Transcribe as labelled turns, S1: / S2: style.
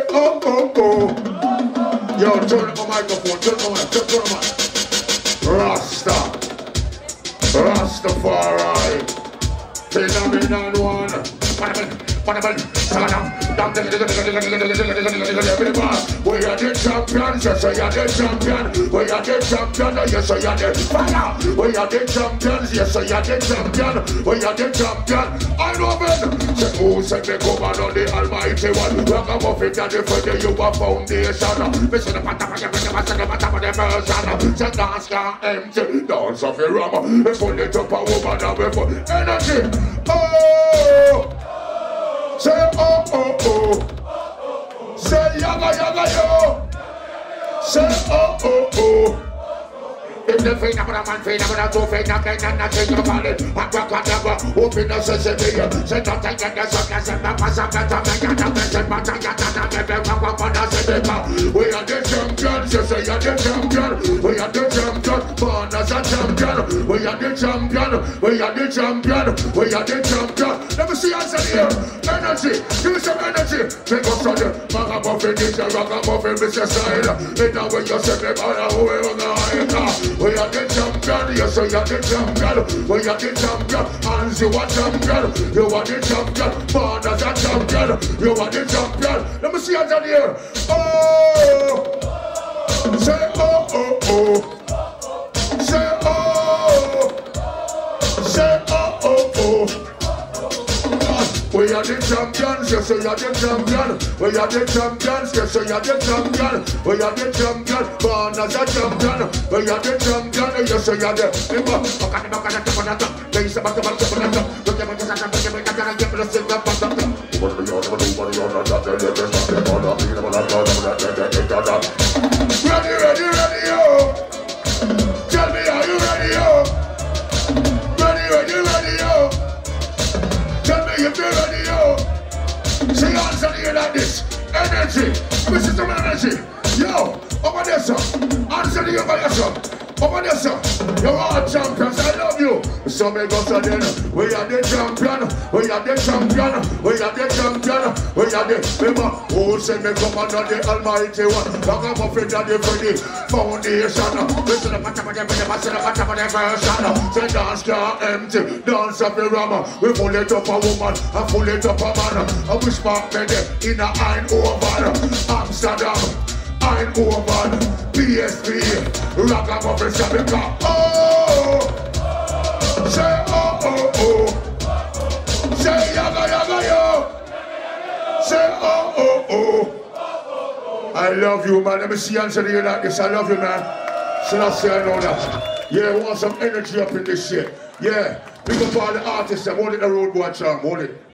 S1: oh, oh, oh. Yo, turn up my microphone, turn up my mic. Rasta. Rastafari. Phenomenon one. We are the champions, yes, we are the champion. We are the champion, yes, we are the fire. We are the champions, yes, we are the champion. We are the champion. I know it. Say who said me come on the Almighty One? Rock up off it and defend you a foundation. Listen the pattern of the version. Say dance can't empty, dance off your rum. Pull it up a woman and we put energy. Oh. Say oh oh oh. Say yaga yaga yo. Say oh oh oh. If the thing about a man, thing about a two thing, I can't change your body. I'm back on the open the sesame. Say don't take it, there's something that pass up at the man. We are the champions, yes, we are the champion. We are the champion, born as a champion. We are the champion, we are the champion. We are the champion. Let me see us in here. Energy, give me some energy. Take us on the Magamuffin, DJ Ragamuffin, Mr. Style. It's not when you say me, but I'm over the high. We are the champion, yes, we are the champion. We are the champion, and you are champion. You are the champion, born as a champion. You are the champion. Let me see us in here. Oh, say oh oh oh. Say oh, say oh oh oh. We are the champions, yes, we are the champion. We are the champions, yes, we are the champion. We are the champion, born as a champion. We are the champion, yes, we are the. Ready, ready, ready, yo. Tell me, are you ready, yo? Ready, ready, ready, yo. Tell me if you're ready, yo. Say answer to you like this. Energy. This is some energy. Yo, over there, sir. Answer to you by yourself. Over there, sir. You're all champions. I love you. So me go to then. We are the champion. We are the champion. We are the champion. We are the. Remember, who said me come under the Almighty One? Ragamuffin and the Freddy Foundation. Listen to the pattern of the version. Say dance can't empty. Dance up the ram. We pull it up a woman and pull it up a man. I wish back me in a Eindhoven, Amsterdam, Eindhoven, PSP, Ragamuffin, Jamaica. Oh, say oh oh oh. Say yaga yaga yo. Say oh oh oh. I love you, man. Let me see answer to you like this. I love you, man. Should I say I know that? Yeah, I want some energy up in this shit. Yeah, pick up all the artists and hold it the road boy charm, hold it.